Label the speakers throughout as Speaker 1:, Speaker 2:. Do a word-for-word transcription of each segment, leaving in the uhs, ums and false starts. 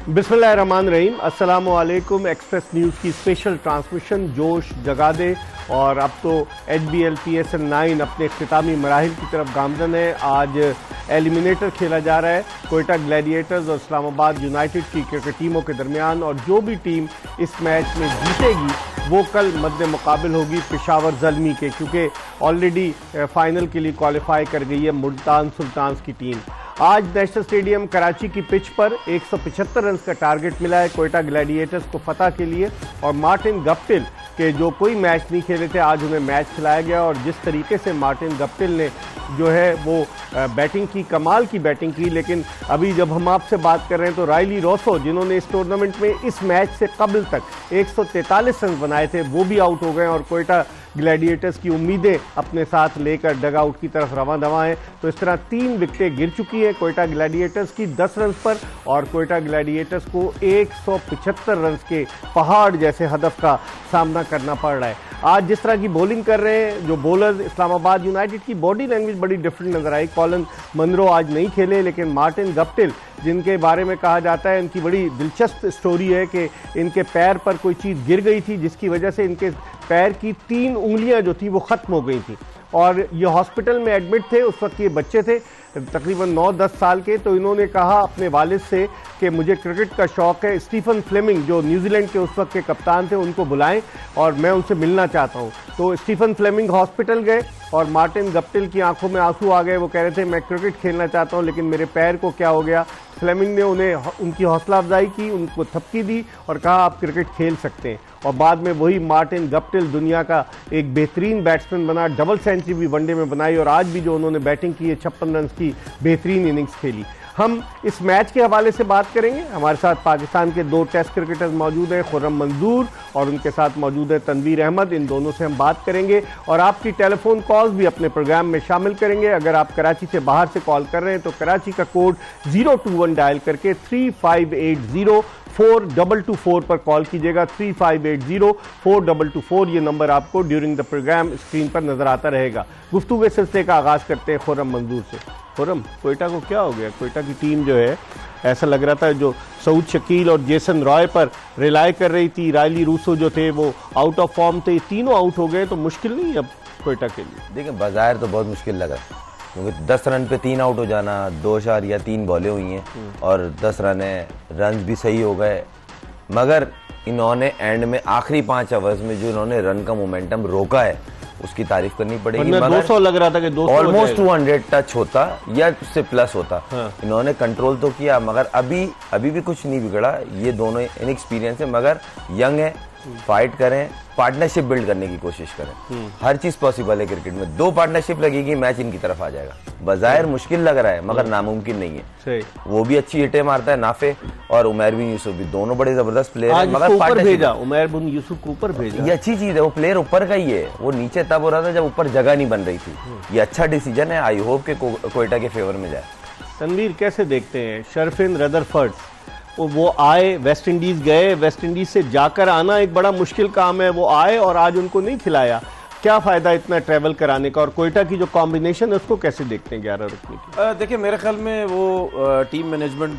Speaker 1: बिस्मिल्लाहिर्रहमानिर्रहीम, अस्सलामु अलैकुम। एक्सप्रेस न्यूज़ की स्पेशल ट्रांसमिशन जोश जगा दे। और अब तो H B L P S L nine अपने इख्तितामी मराहिल की तरफ गामजन है। आज एलिमिनेटर खेला जा रहा है कोयटा ग्लैडिएटर्स और इस्लामाबाद यूनाइटेड की क्रिकेट टीमों के दरमियान, और जो भी टीम इस मैच में जीतेगी वो कल मद्दे मुकाबिल होगी पेशावर ज़ल्मी के, क्योंकि ऑलरेडी फाइनल के लिए क्वालिफाई कर गई है मुल्तान सुल्तान्स की टीम। आज नेशनल स्टेडियम कराची की पिच पर एक सौ पचहत्तर रन का टारगेट मिला है कोयटा ग्लैडिएटर्स को फतह के लिए, और मार्टिन गप्टिल के जो कोई मैच नहीं खेले थे आज उन्हें मैच खिलाया गया। और जिस तरीके से मार्टिन गप्टिल ने जो है वो बैटिंग की, कमाल की बैटिंग की। लेकिन अभी जब हम आपसे बात कर रहे हैं तो रायली रोसो, जिन्होंने इस टूर्नामेंट में इस मैच से कबल तक एक सौ तैंतालीस रन बनाए थे, वो भी आउट हो गए और कोयटा ग्लैडिएटर्स की उम्मीदें अपने साथ लेकर डग आउट की तरफ रवां दवा हैं। तो इस तरह तीन विकेटें गिर चुकी हैं कोयटा ग्लैडिएटर्स की दस रन पर, और कोयटा ग्लैडिएटर्स को एक सौ पचहत्तर रन के पहाड़ जैसे हदफ का सामना करना पड़ रहा है। आज जिस तरह की बॉलिंग कर रहे हैं जो बॉलर, इस्लामाबाद यूनाइटेड की बॉडी लैंग्वेज बड़ी डिफरेंट नजर आई। कॉलन मनरो आज नहीं खेले, लेकिन मार्टिन गप्टिल जिनके बारे में कहा जाता है, इनकी बड़ी दिलचस्प स्टोरी है कि इनके पैर पर कोई चीज़ गिर गई थी जिसकी वजह से इनके पैर की तीन उंगलियां जो थी वो ख़त्म हो गई थी, और ये हॉस्पिटल में एडमिट थे। उस वक्त ये बच्चे थे तकरीबन नौ दस साल के। तो इन्होंने कहा अपने वालिद से कि मुझे क्रिकेट का शौक़ है, स्टीफन फ्लेमिंग जो न्यूजीलैंड के उस वक्त के कप्तान थे उनको बुलाएं और मैं उनसे मिलना चाहता हूं। तो स्टीफन फ्लेमिंग हॉस्पिटल गए और मार्टिन गप्टिल की आंखों में आंसू आ गए। वो कह रहे थे मैं क्रिकेट खेलना चाहता हूं लेकिन मेरे पैर को क्या हो गया। फ्लेमिंग ने उन्हें उनकी हौसला अफजाई की, उनको थपकी दी और कहा आप क्रिकेट खेल सकते हैं। और बाद में वही मार्टिन गप्टिल दुनिया का एक बेहतरीन बैट्समैन बना, डबल सेंचुरी भी वनडे में बनाई, और आज भी जो उन्होंने बैटिंग की है छप्पन रन की बेहतरीन इनिंग्स खेली। हम इस मैच के हवाले से बात करेंगे। हमारे साथ पाकिस्तान के दो टेस्ट क्रिकेटर्स मौजूद हैं, खुर्रम मंजूर और उनके साथ मौजूद है तनवीर अहमद। इन दोनों से हम बात करेंगे और आपकी टेलीफोन कॉल्स भी अपने प्रोग्राम में शामिल करेंगे। अगर आप कराची से बाहर से कॉल कर रहे हैं तो कराची का code zero two one dial करके three five eight zero four double two four पर कॉल कीजिएगा। Three five eight zero four double two four ये नंबर आपको ड्यूरिंग द प्रोग्राम स्क्रीन पर नजर आता रहेगा। गुफ्तगू के सिलसिले का आगाज करते हैं खुर्रम मंजूर से। खुर्रम, कोयटा को क्या हो गया? कोयटा की टीम जो है ऐसा लग रहा था जो सऊद शकील और जेसन रॉय पर रिलाय कर रही थी, रायली रूसो जो थे वो आउट ऑफ फॉर्म थे, तीनों आउट हो गए। तो मुश्किल नहीं अब कोयटा के लिए?
Speaker 2: देखिए बाजार तो बहुत मुश्किल लगा, क्योंकि दस रन पे तीन आउट हो जाना, दो चार या तीन बॉलें हुई हैं और दस रन है, रन भी सही हो गए। मगर इन्होंने एंड में आखिरी पांच ओवर्स में जो इन्होंने रन का मोमेंटम रोका है उसकी तारीफ करनी पड़ेगी। मगर
Speaker 1: दो सौ लग रहा था कि दो सौ
Speaker 2: ऑलमोस्ट दो सौ टच होता या उससे प्लस होता। हाँ। इन्होंने कंट्रोल तो किया, मगर अभी अभी भी कुछ नहीं बिगड़ा। ये दोनों इनएक्सपीरियंस है मगर यंग है, फाइट करें, पार्टनरशिप बिल्ड करने की कोशिश करें। हर चीज पॉसिबल है क्रिकेट में, दो पार्टनरशिप लगेगी मैच इनकी तरफ आ जाएगा। बाज़ाहिर मुश्किल लग रहा है मगर नामुमकिन नहीं है। सही। वो भी अच्छी हिटें मारता है नाफे, और उमैर बिन यूसुफ भी, दोनों बड़े जबरदस्त प्लेयर हैं। मगर
Speaker 1: ऊपर भेजा उमैर बिन यूसुफ को ऊपर भेजा,
Speaker 2: ये अच्छी चीज है। वो प्लेयर ऊपर का ही है, वो नीचे तब हो रहा था जब ऊपर जगह नहीं बन रही थी। ये अच्छा डिसीजन है, आई होप के कोयटा के फेवर में जाए।
Speaker 1: तनवीर कैसे देखते हैं शर्फिन रदरफर्ड? वो आए, वेस्ट इंडीज गए, वेस्ट इंडीज से जाकर आना एक बड़ा मुश्किल काम है। वो आए और आज उनको नहीं खिलाया, क्या फायदा इतना ट्रैवल कराने का? और कोयटा की जो कॉम्बिनेशन है उसको कैसे देखते हैं ग्यारह रुकने की?
Speaker 3: देखिए मेरे ख्याल में वो टीम मैनेजमेंट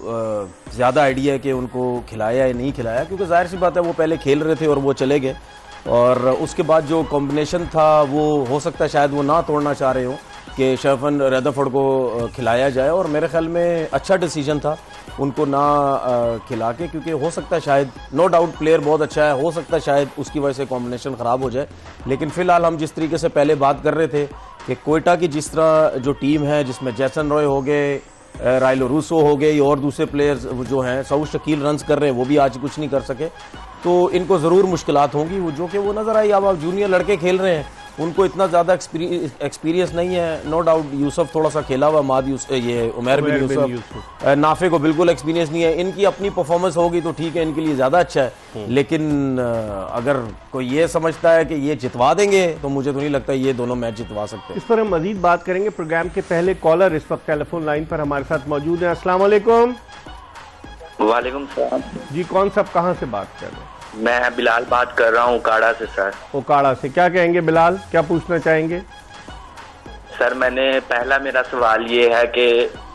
Speaker 3: को ज़्यादा आइडिया है कि उनको खिलाया या नहीं खिलाया, क्योंकि जाहिर सी बात है वो पहले खेल रहे थे और वो चले गए, और उसके बाद जो कॉम्बिनेशन था वो हो सकता है शायद वो ना तोड़ना चाह रहे हो कि शर्फन रदरफर्ड को खिलाया जाए। और मेरे ख्याल में अच्छा डिसीजन था उनको ना खिला के, क्योंकि हो सकता है शायद, नो डाउट प्लेयर बहुत अच्छा है, हो सकता है शायद उसकी वजह से कॉम्बिनेशन ख़राब हो जाए। लेकिन फ़िलहाल हम जिस तरीके से पहले बात कर रहे थे कि कोयटा की जिस तरह जो टीम है जिसमें जेसन रॉय हो गए, रायलो रूसो हो गए और दूसरे प्लेयर्स जो हैं, सऊद शकील रन्स कर रहे हैं, वो भी आज कुछ नहीं कर सके, तो इनको ज़रूर मुश्किलात होंगी। वो जो कि वो नज़र आई। अब आप जूनियर लड़के खेल रहे हैं, उनको इतना ज़्यादा एक्सपीरियंस नहीं है। नो डाउट यूसुफ थोड़ा सा खेला हुआ, माद ये उमैर बिन यूसुफ, नाफे को बिल्कुल एक्सपीरियंस नहीं है। इनकी अपनी परफॉर्मेंस होगी तो ठीक है, इनके लिए ज़्यादा अच्छा है। लेकिन अगर कोई ये समझता है कि ये जितवा देंगे तो मुझे तो नहीं लगता ये दोनों मैच जितवा सकते।
Speaker 1: इस पर हम मजीद बात करेंगे। प्रोग्राम के पहले कॉलर इस वक्त टेलीफोन लाइन पर हमारे साथ मौजूद है। अस्सलाम वालेकुम।
Speaker 4: वालेकुम सलाम
Speaker 1: जी, कौन साहब कहाँ से बात कर रहे हैं?
Speaker 4: मैं बिलाल बात कर रहा हूँ उकाड़ा से सर।
Speaker 1: उकाड़ा से क्या कहेंगे बिलाल, क्या पूछना चाहेंगे?
Speaker 4: सर मैंने पहला मेरा सवाल ये है कि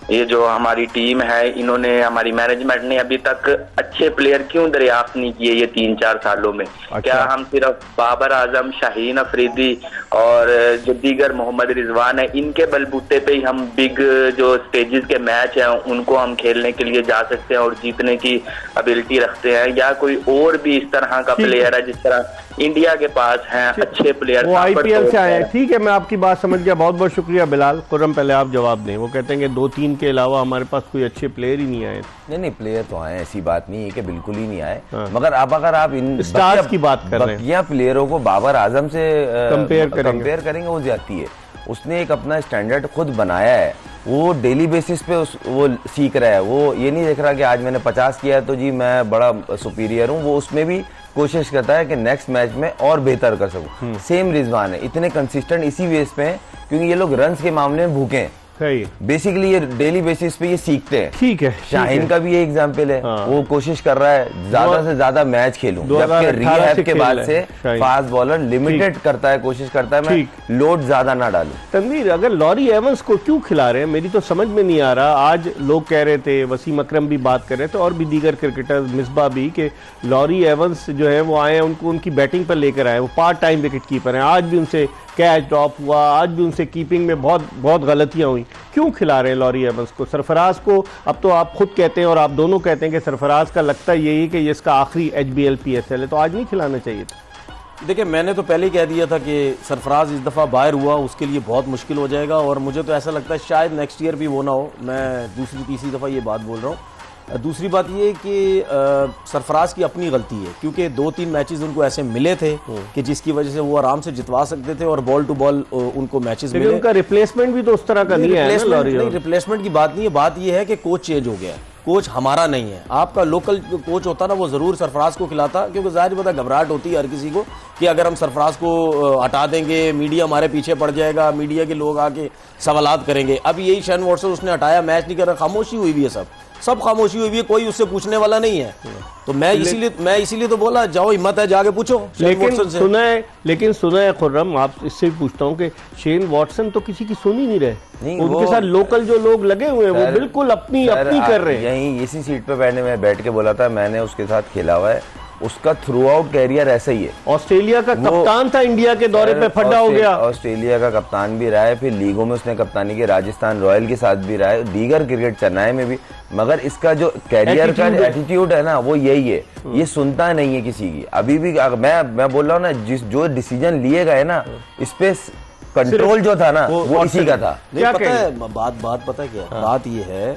Speaker 4: ये जो हमारी टीम है, इन्होंने, हमारी मैनेजमेंट ने अभी तक अच्छे प्लेयर क्यों दरियाफ्त नहीं किए ये तीन चार सालों में? अच्छा। क्या हम सिर्फ बाबर आजम, शाहीन अफरीदी और जो दीगर मोहम्मद रिजवान है, इनके बलबूते पे ही हम बिग जो स्टेजेस के मैच हैं उनको हम खेलने के लिए जा सकते हैं और जीतने की एबिलिटी रखते हैं, या कोई और भी इस तरह का प्लेयर है जिस तरह इंडिया के पास हैं अच्छे प्लेयर?
Speaker 1: वो आईपीएल से आए हैं। ठीक है, मैं आपकी बात समझ गया, बहुत बहुत शुक्रिया बिलाल। खुर्रम, पहले आप जवाब दें। वो कहते हैं कि दो तीन के अलावा हमारे पास कोई अच्छे प्लेयर ही नहीं आए।
Speaker 2: नहीं नहीं, प्लेयर तो आए, ऐसी बात नहीं है कि बिल्कुल ही नहीं आए। हाँ। मगर अब अगर आप इन
Speaker 1: स्टार्स की बात कर रहे हैं,
Speaker 2: प्लेयरों को बाबर आजम से
Speaker 1: कंपेयर करेंगे
Speaker 2: कंपेयर करेंगे वो ज्यादती है। उसने एक अपना स्टैंडर्ड खुद बनाया है, वो डेली बेसिस पे उस वो सीख रहा है। वो ये नहीं देख रहा कि आज मैंने पचास किया है तो जी मैं बड़ा सुपीरियर हूँ। वो उसमें भी कोशिश करता है कि नेक्स्ट मैच में और बेहतर कर सकूं। सेम रिजवान है, इतने कंसिस्टेंट इसी बेस पे हैं क्योंकि ये लोग रन्स के मामले में भूखे हैं। बेसिकली ये डेली बेसिस पे ये सीखते हैं।
Speaker 1: ठीक है,
Speaker 2: शाहीन का भी ये एग्जाम्पल है। हाँ। वो कोशिश कर रहा है ज्यादा से ज्यादा मैच खेलूं, जबकि रिहैब के बाद से फास्ट बॉलर लिमिटेड करता है, कोशिश करता है मैं लोड ज्यादा ना डालूं।
Speaker 1: तनवीर, अगर लॉरी एवंस को क्यों खिला रहे हैं, मेरी तो समझ में नहीं आ रहा। आज लोग कह रहे थे, वसीम अकरम भी बात कर रहे थे और भी दीगर क्रिकेटर, मिसबा भी, कि लॉरी एवंस जो है वो आए, उनको उनकी बैटिंग पर लेकर आए। वो पार्ट टाइम विकेट कीपर हैं, आज भी उनसे कैच ड्रॉप हुआ, आज भी उनसे कीपिंग में बहुत बहुत गलतियां हुई। क्यों खिला रहे हैं लॉरी एवंस को? सरफराज को अब तो आप खुद कहते हैं और आप दोनों कहते हैं कि सरफराज का लगता यही कि ये इसका आखिरी H B L P S L है, तो आज नहीं खिलाना चाहिए था।
Speaker 3: देखिए, मैंने तो पहले ही कह दिया था कि सरफराज इस दफ़ा बाहर हुआ, उसके लिए बहुत मुश्किल हो जाएगा और मुझे तो ऐसा लगता है शायद नेक्स्ट ईयर भी वो ना हो। मैं दूसरी तीसरी दफ़ा ये बात बोल रहा हूँ। दूसरी बात ये कि सरफराज की अपनी गलती है क्योंकि दो तीन मैचेस उनको ऐसे मिले थे कि जिसकी वजह से वो आराम से जितवा सकते थे और बॉल टू बॉल उनको मैचेस मिले।
Speaker 1: उनका रिप्लेसमेंट भी तो उस तरह का नहीं है।
Speaker 3: रिप्लेसमेंट रिप्लेसमेंट की बात नहीं है, बात ये है कि कोच चेंज हो गया है। कोच हमारा नहीं है, आपका लोकल कोच होता ना, वो जरूर सरफराज को खिलाता, क्योंकि जाहिर पता घबराहट होती है हर किसी को कि अगर हम सरफराज को हटा देंगे मीडिया हमारे पीछे पड़ जाएगा, मीडिया के लोग आके सवालात करेंगे। अब यही शेन वॉटसन उसने हटाया, मैच नहीं कर रहा, खामोशी हुई हुई है, सब सब खामोशी हुई है, कोई उससे पूछने वाला नहीं है। तो मैं इसीलिए मैं इसीलिए तो बोला, जाओ हिम्मत है जाके पूछो।
Speaker 1: लेकिन सुना है लेकिन सुना है खुर्रम, आप इससे भी पूछता हूँ कि शेन वॉटसन तो किसी की सुन ही नहीं रहे। नहीं, उनके साथ लोकल जो लोग लगे हुए हैं वो बिल्कुल अपनी अपनी कर रहे हैं।
Speaker 2: यहीं इसी सीट पे बैठने में बैठ के बोला था, मैंने उसके साथ खेला हुआ है, उसका थ्रू आउट कैरियर ऐसा ही है।
Speaker 1: ऑस्ट्रेलिया का कप्तान था, इंडिया के दौरे पे फड्डा हो गया।
Speaker 2: ऑस्ट्रेलिया का कप्तान भी रहा है, फिर लीगों में उसने कप्तानी की, राजस्थान रॉयल के साथ भी रहा है, दीगर क्रिकेट चेन्नई में भी। मगर इसका जो कैरियर का एटीट्यूड है ना, वो यही है, ये सुनता नहीं है किसी की। अभी भी मैं मैं बोल रहा हूँ ना, जिस जो डिसीजन लिए गए ना, इस पे कंट्रोल जो था ना वो, वो इसी का था।
Speaker 3: क्या पता है बात बात पता है क्या बात ये है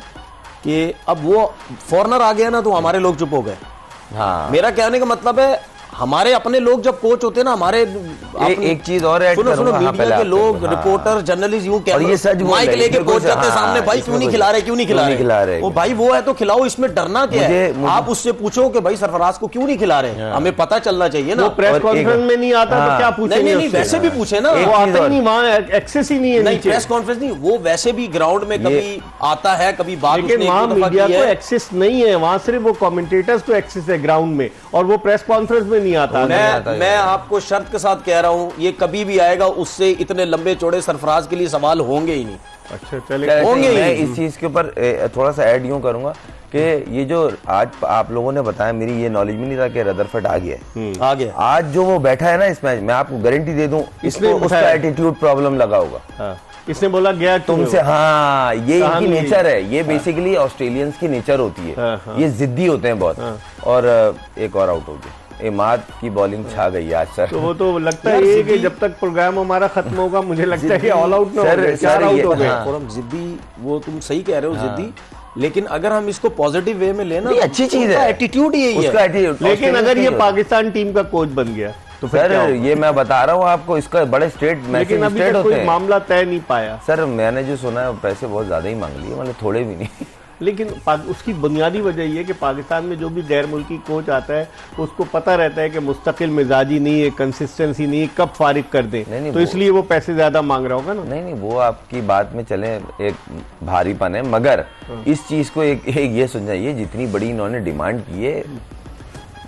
Speaker 3: कि अब वो फॉरनर आ गया ना तो हमारे लोग चुप हो गए। हाँ, मेरा कहने का मतलब है हमारे अपने लोग जब कोच होते हैं ना, हमारे
Speaker 2: ए, एक चीज और ऐड
Speaker 3: सुनो सुनो मीडिया के लोग, रिपोर्टर, जर्नलिस्ट यूं कहते हैं, ये सच माइक लेके कोच करते हैं सामने, भाई क्यों नहीं खिला रहे, क्यों नहीं खिला रहे? वो भाई वो है तो खिलाओ, इसमें डरना क्या है? आप उससे पूछो कि भाई सरफराज को क्यों नहीं खिला रहे, हमें पता चलना चाहिए ना।
Speaker 1: प्रेस कॉन्फ्रेंस में नहीं आता तो क्या पूछेंगे?
Speaker 3: नहीं नहीं, वैसे भी पूछे ना,
Speaker 1: वो आता ही नहीं, वहां एक्सेस ही नहीं है।
Speaker 3: नहीं, प्रेस कॉन्फ्रेंस नहीं, वो वैसे भी ग्राउंड में कभी आता है, कभी बात,
Speaker 1: लेकिन वहां मीडिया को एक्सेस नहीं है, वहां सिर्फ वो कमेंटेटर्स को एक्सेस है ग्राउंड में, और वो प्रेस कॉन्फ्रेंस में नहीं आता।
Speaker 3: मैं आपको शर्त के साथ कह रहा हूं, ये कभी भी आएगा, उससे इतने लंबे चौड़े सरफराज के लिए सवाल होंगे ही नहीं।
Speaker 1: अच्छा चलिए,
Speaker 3: होंगे ही।
Speaker 2: मैं इस चीज के ऊपर थोड़ा सा ऐड यूं करूंगा कि ये जो आज आप लोगों ने बताया, मेरी ये नॉलेज में नहीं था कि रदरफोर्ड आ गया
Speaker 3: आ गया
Speaker 2: आज जो वो बैठा है ना इस मैच में, आपको गारंटी दे दूं, इसको उसका एटीट्यूड प्रॉब्लम लगा होगा।
Speaker 1: इसने बोला गया
Speaker 2: तुमसे, हाँ, ये इनकी नेचर है, ये बेसिकली ऑस्ट्रेलियंस की नेचर होती है, ये जिद्दी होते हैं बहुत। और एक और आउट हो गया, इमाद की बॉलिंग छा गई आज सर।
Speaker 1: तो वो तो लगता है कि जब तक प्रोग्राम हमारा खत्म होगा, मुझे लगता है कि ऑल आउट ना हो, चार आउट हो गए।
Speaker 3: जिद्दी, वो तुम सही कह रहे हो, जिद्दी, लेकिन अगर हम इसको पॉजिटिव वे में लेना,
Speaker 2: अच्छी चीज है,
Speaker 3: एटीट्यूड यही है।
Speaker 1: लेकिन अगर ये पाकिस्तान टीम का कोच बन गया तो
Speaker 2: सर, ये मैं बता रहा हूँ आपको, इसका बड़े स्टेट मैसेज स्टेट होते हैं।
Speaker 1: मामला तय नहीं पाया
Speaker 2: सर, मैंने जो सुना है पैसे बहुत ज्यादा ही मांग लिए, मतलब थोड़े भी नहीं।
Speaker 1: लेकिन उसकी बुनियादी वजह यह है कि पाकिस्तान में जो भी गैर मुल्की कोच आता है उसको पता रहता है कि मुस्तकिल मिजाजी नहीं है, कंसिस्टेंसी नहीं है, कब फारिग कर दें, तो इसलिए वो पैसे ज्यादा मांग रहा होगा ना।
Speaker 2: नहीं नहीं, वो आपकी बात में चले, एक भारीपन है, मगर इस चीज को एक, एक ये सुन जाइए, जितनी बड़ी इन्होंने डिमांड की है,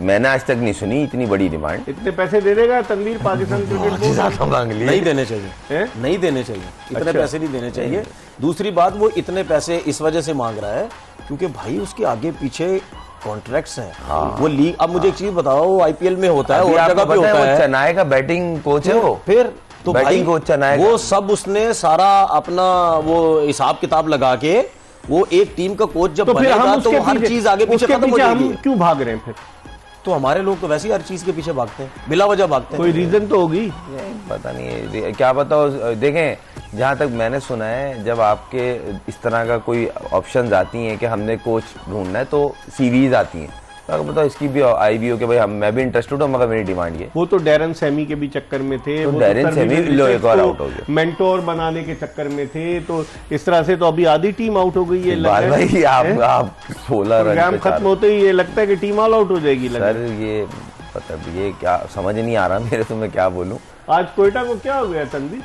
Speaker 2: मैंने आज तक नहीं सुनी इतनी बड़ी डिमांड।
Speaker 1: इतने पैसे दे देगा तनवीर पाकिस्तान क्रिकेट बोर्ड?
Speaker 2: ज्यादा मांग लिए।
Speaker 3: नहीं देने चाहिए
Speaker 1: है?
Speaker 3: नहीं देने चाहिए, इतने
Speaker 1: अच्छा।
Speaker 3: पैसे नहीं देने चाहिए। दूसरी बात, वो इतने पैसे इस वजह से मांग रहा है क्योंकि भाई उसके आगे पीछे कॉन्ट्रैक्ट्स हैं। हाँ। वो लीग, अब मुझे एक चीज बताओ, आईपीएल में होता है और जगह पे होता है,
Speaker 2: चेन्नई का बैटिंग कोच है वो,
Speaker 3: फिर तो भाई
Speaker 2: कोच चेन्नई
Speaker 3: वो सब उसने सारा अपना वो हिसाब किताब लगा के, वो एक टीम का कोच जब
Speaker 1: तो फिर
Speaker 3: बनेगा
Speaker 1: हम
Speaker 3: तो हर चीज आगे पीछे खत्म हो जाएगी।
Speaker 1: हम क्यों भाग रहे हैं फिर?
Speaker 3: तो हमारे लोग तो वैसे ही हर चीज के पीछे भागते हैं, बिला वजह भागते हैं।
Speaker 1: कोई रीजन तो होगी,
Speaker 2: पता नहीं क्या बताओ। देखें, जहां तक मैंने सुना है, जब आपके इस तरह का कोई ऑप्शंस आती हैं कि हमने कोच ढूंढना है तो सीवीज आती हैं, तो अगर बताओ इसकी भी आई भी हो कि भाई हम मैं भी इंटरेस्टेड हूँ मगर मेरी डिमांड ये।
Speaker 1: वो तो डैरन सेमी के भी चक्कर में थे,
Speaker 2: तो
Speaker 1: वो
Speaker 2: डैरन
Speaker 1: तो
Speaker 2: सेमी लो एक और आउट हो गया,
Speaker 1: मेंटोर बनाने के चक्कर में थे, तो इस तरह से तो अभी आधी टीम आउट हो गई है।
Speaker 2: बाल भाई आप आप सोलह रन
Speaker 1: प्रोग्राम खत्म होते ही ये लगता है कि टीम ऑल आउट हो जाएगी।
Speaker 2: सर ये पता ये क्या समझ नहीं आ रहा मेरे, तो मैं क्या बोलूं।
Speaker 1: आज कोयटा को क्या हो गया तनवीर?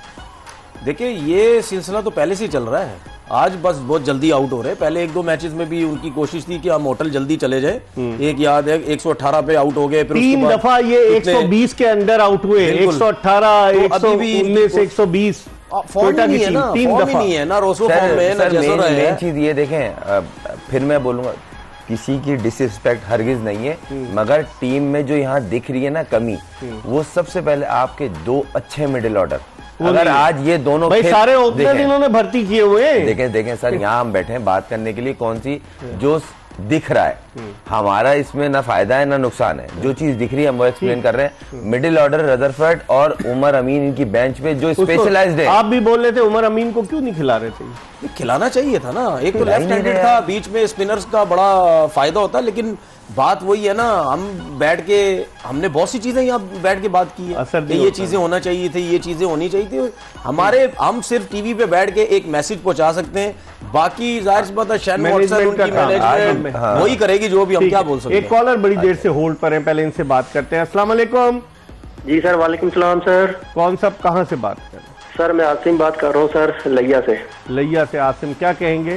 Speaker 3: देखिए, ये सिलसिला तो पहले से ही चल रहा है, आज बस बहुत जल्दी आउट हो रहे हैं। पहले एक दो मैचेस में भी उनकी कोशिश थी कि हम होटल जल्दी चले जाए, एक याद है एक सौ अठारह पे आउट हो गए, फिर
Speaker 1: तीन दफा ये एक सौ बीस के अंदर आउट हुए, एक सौ अठारह, एक सौ उन्नीस, एक सौ बीस।
Speaker 3: फॉर्म नहीं है ना, तीन दफा नहीं है ना, रोसो फॉर्म में ना, जैसा रहे।
Speaker 2: मेन चीज ये देखें, फिर मैं बोलूंगा किसी की डिसरिस्पेक्ट हरगिज नहीं है, मगर टीम में जो यहाँ दिख रही है ना कमी, वो सबसे पहले आपके दो अच्छे मिडिल ऑर्डर, अगर आज ये दोनों
Speaker 1: भाई सारे ओपनर इन्होंने भर्ती किए हुए हैं।
Speaker 2: देखें देखें सर, यहाँ हम बैठे हैं बात करने के लिए, कौन सी जो दिख रहा है हमारा इसमें ना फायदा है ना नुकसान है, जो चीज दिख रही है हम वो एक्सप्लेन कर रहे हैं। मिडिल ऑर्डर रदरफोर्ड और उमर अमीन इनकी बेंच पे जो स्पेशलाइज्ड है।
Speaker 1: आप भी बोल रहे थे उमर अमीन को क्यों नहीं खिला रहे थे?
Speaker 3: खिलाना चाहिए था ना, एक तो लेफ्ट हैंडेड था, बीच में स्पिनर्स का बड़ा फायदा होता, लेकिन बात वही है ना, हम बैठ के हमने बहुत सी चीजें यहाँ बैठ के बात की है कि ये चीजें होना चाहिए थी, ये चीजें होनी चाहिए थी हमारे। हम सिर्फ टीवी पे बैठ के एक मैसेज पहुंचा सकते हैं, बाकी जाहिर सी बात है शैन वॉटसन उनकी मैनेजमेंट वही करेगी जो भी हम क्या बोल सकते हैं।
Speaker 1: एक कॉलर बड़ी देर से होल्ड पर है, पहले इनसे बात करते हैं। अस्सलाम वालेकुम।
Speaker 5: जी सर, वालेकुम सलाम सर।
Speaker 1: कौन सब कहाँ से बात कर रहे हैं?
Speaker 5: सर मैं आसिम बात कर रहा हूँ सर, लैया से।
Speaker 1: लैया से आसिम, क्या कहेंगे?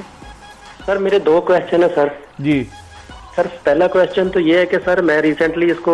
Speaker 5: सर मेरे दो क्वेश्चन है सर।
Speaker 1: जी
Speaker 5: सर, पहला क्वेश्चन तो ये है कि सर मैं रिसेंटली इसको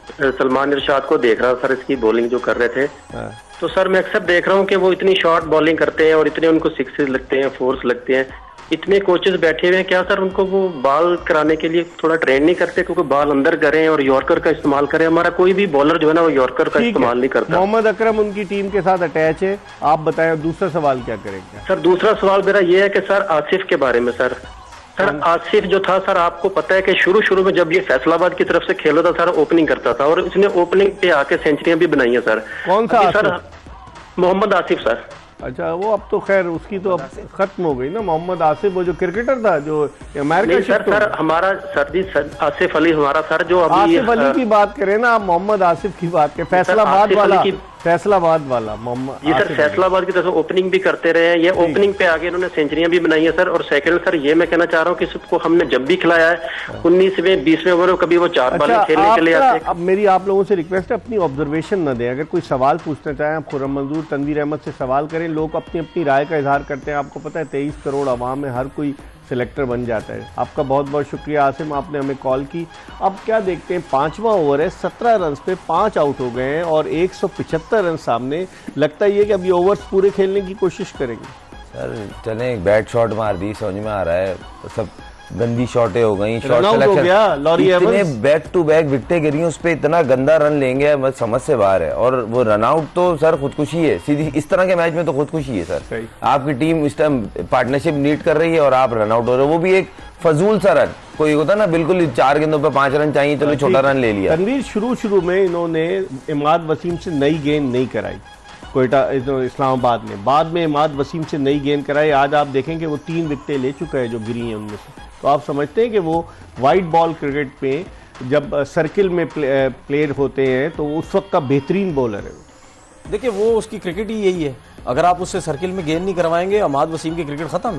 Speaker 5: सलमान इरशाद को देख रहा हूँ सर, इसकी बॉलिंग जो कर रहे थे, तो सर मैं अक्सर देख रहा हूँ कि वो इतनी शॉर्ट बॉलिंग करते हैं और इतने उनको सिक्सेस लगते हैं, फोर्स लगते हैं, इतने कोचेस बैठे हुए हैं, क्या सर उनको वो बॉल कराने के लिए थोड़ा ट्रेन नहीं करते, क्योंकि बॉल अंदर करें और यॉर्कर का इस्तेमाल करें? हमारा कोई भी बॉलर जो है ना वो यॉर्कर का इस्तेमाल नहीं करता।
Speaker 1: मोहम्मद अकरम उनकी टीम के साथ अटैच है, आप बताएं दूसरा सवाल क्या करेंगे?
Speaker 5: सर दूसरा सवाल मेरा ये है कि सर आसिफ के बारे में सर सर आसिफ जो था सर, आपको पता है कि शुरू शुरू में जब ये फैसलाबाद की तरफ से खेला था सर, ओपनिंग करता था और इसने ओपनिंग पे आके सेंचुरियां भी बनाई है सर।
Speaker 1: कौन सा
Speaker 5: सर? मोहम्मद आसिफ सर।
Speaker 1: अच्छा, वो अब तो खैर उसकी तो अब खत्म हो गई ना। मोहम्मद आसिफ वो जो क्रिकेटर था जो अमेरिका
Speaker 5: सर सर हमारा सर जी सर आसिफ अली हमारा सर जो अभी
Speaker 1: आसिफ अली की बात करें ना आप, मोहम्मद आसिफ की बात करें, फैसलाबाद वाला फैसलाबाद वाला मोहम्मद
Speaker 5: जी सर, फैसलाबाद की तरफ ओपनिंग भी करते रहे हैं, ये ओपनिंग पे आगे इन्होंने सेंचुरियां भी बनाई है सर। और सेकंड सर ये मैं कहना चाह रहा हूँ कि इसको हमने जब भी खिलाया है उन्नीसवें बीसवें ओवर कभी वो चार बॉलिंग
Speaker 1: अच्छा,
Speaker 5: खेलने के लिए आते हैं।
Speaker 1: अब मेरी आप लोगों से रिक्वेस्ट है, अपनी ऑब्जर्वेशन न दें, अगर कोई सवाल पूछना चाहें आप खुर्रम मंजूर तनवीर अहमद से सवाल करें। लोग अपनी अपनी राय का इजहार करते हैं, आपको पता है तेईस करोड़ आवाम है, हर कोई सिलेक्टर बन जाता है। आपका बहुत बहुत शुक्रिया आसिम, आपने हमें कॉल की। अब क्या देखते हैं, पांचवा ओवर है, सत्रह रन पे पांच आउट हो गए हैं और एक सौ पिछहत्तर रन सामने। लगता है कि अब ये ओवर्स पूरे खेलने की कोशिश करेंगे।
Speaker 2: सर चले एक बैट शॉट मार दी, समझ में आ रहा है, सब गंदी शॉटें हो गई, शॉट
Speaker 1: हो गया, लॉरी
Speaker 2: इतने बैक टू बैक विकेटें गिरी, उस पर इतना गंदा रन लेंगे बस समझ से बाहर है। और वो रन आउट तो सर खुदकुशी है, सीधी इस तरह के मैच में तो खुदकुशी है सर। आपकी टीम इस टाइम पार्टनरशिप नीड कर रही है और आप रन आउट हो रहे हो, वो भी एक फजूल सा रन। कोई होता ना बिल्कुल चार गेंदों पे पांच रन चाहिए, चलो छोटा रन ले लिया।
Speaker 1: तनवीर, शुरू शुरू में इन्होंने इमाद वसीम से नई गेंद नहीं कराई कोयटा इस्लामाबाद में, बाद में इमाद वसीम से नई गेंद कराई। आज आप देखेंगे वो तीन विकेटें ले चुका है जो गिरी हैं उनमें से। तो आप समझते हैं कि वो वाइट बॉल क्रिकेट पे जब सर्किल में प्ले, प्लेयर होते हैं तो उस वक्त का बेहतरीन बॉलर है।
Speaker 3: देखिए वो उसकी क्रिकेट ही यही है, अगर आप उससे सर्किल में गेंद नहीं करवाएंगे, अमाद वसीम की क्रिकेट खत्म है।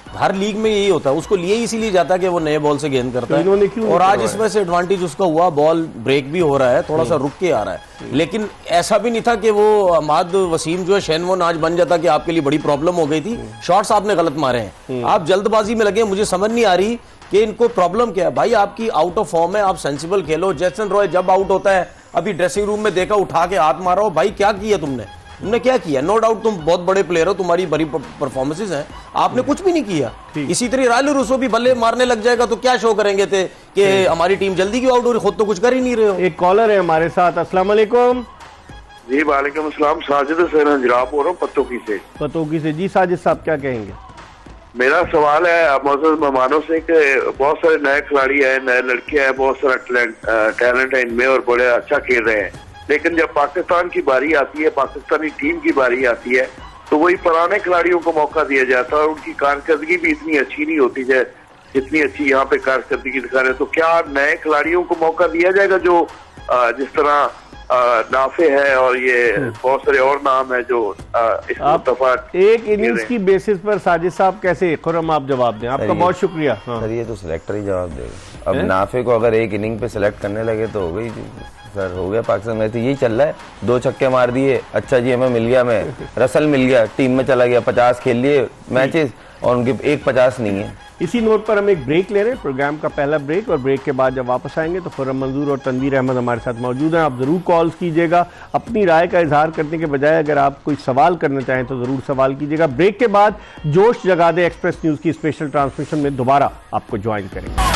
Speaker 3: हर लीग में यही होता है, उसको लिए इसीलिए जाता है कि वो नए बॉल से गेंद करता
Speaker 1: तो
Speaker 3: है। और आज इसमें से एडवांटेज उसका हुआ, बॉल ब्रेक भी हो रहा है, थोड़ा सा रुक के आ रहा है। लेकिन ऐसा भी नहीं था कि वो अहमद वसीम जो है शेनवोन आज बन जाता कि आपके लिए बड़ी प्रॉब्लम हो गई थी। शॉट्स आपने गलत मारे हैं, आप जल्दबाजी में लगे। मुझे समझ नहीं आ रही कि इनको प्रॉब्लम क्या है। भाई आपकी आउट ऑफ फॉर्म है, आप सेंसिबल खेलो। जैसन रॉय जब आउट होता है, अभी ड्रेसिंग रूम में देखा उठा के हाथ मारा हो, भाई क्या किया तुमने, तुमने क्या किया? नो डाउट तुम बहुत बड़े प्लेयर हो, तुम्हारी बड़ी परफॉर्मेंसेस हैं, आपने कुछ भी नहीं किया। इसी तरह रायलो रूसो भी बल्ले मारने लग जाएगा तो क्या शो करेंगे थे कि हमारी टीम जल्दी क्यों आउट हो रही, खुद तो कुछ कर ही नहीं रहे हो।
Speaker 1: एक कॉलर है हमारे साथ। अस्सलाम वालेकुम।
Speaker 6: जी वालेकुम अस्सलाम। साजिद हुसैन हजराब हो रहा हूँ पतोकी से।
Speaker 1: पतोकी से जी साजिद साहब क्या कहेंगे?
Speaker 6: मेरा सवाल है मौजूद मेहमानों से कि बहुत सारे नए खिलाड़ी हैं, नए लड़के हैं, बहुत सारा टैलेंट टैलेंट है इनमें और बड़े अच्छा खेल रहे हैं, लेकिन जब पाकिस्तान की बारी आती है, पाकिस्तानी टीम की बारी आती है, तो वही पुराने खिलाड़ियों को मौका दिया जाता है और उनकी कारकर्दगी भी इतनी अच्छी नहीं होती है जितनी अच्छी यहाँ पे कारकर्दगी दिखा रहे हैं। तो क्या नए खिलाड़ियों को मौका दिया जाएगा जो जिस तरह नाफे है और ये बहुत सारे और नाम है जो इस मुस्तफा
Speaker 1: एक इनिंग्स की बेसिस पर साजिद साहब कैसे? खुरम आप जवाब दें, आपका बहुत शुक्रिया।
Speaker 2: हाँ। सर ये तो सिलेक्टर ही जवाब देगा। अब नाफे को अगर एक इनिंग पे सिलेक्ट करने लगे तो हो गई सर, हो गया पाकिस्तान में। तो यही चल रहा है, दो छक्के मार दिए, अच्छा जी हमें मिल गया, मैं रसल मिल गया, टीम में चला गया, पचास खेल लिए मैचेस और उनके एक पचास नहीं है।
Speaker 1: इसी नोट पर हम एक ब्रेक ले रहे हैं, प्रोग्राम का पहला ब्रेक, और ब्रेक के बाद जब वापस आएंगे तो खुर्रम मंजूर और तनवीर अहमद हमारे साथ मौजूद हैं। आप ज़रूर कॉल्स कीजिएगा, अपनी राय का इजहार करने के बजाय अगर आप कोई सवाल करना चाहें तो ज़रूर सवाल कीजिएगा। ब्रेक के बाद जोश जगा दे एक्सप्रेस न्यूज़ की स्पेशल ट्रांसमिशन में दोबारा आपको ज्वाइन करेंगे।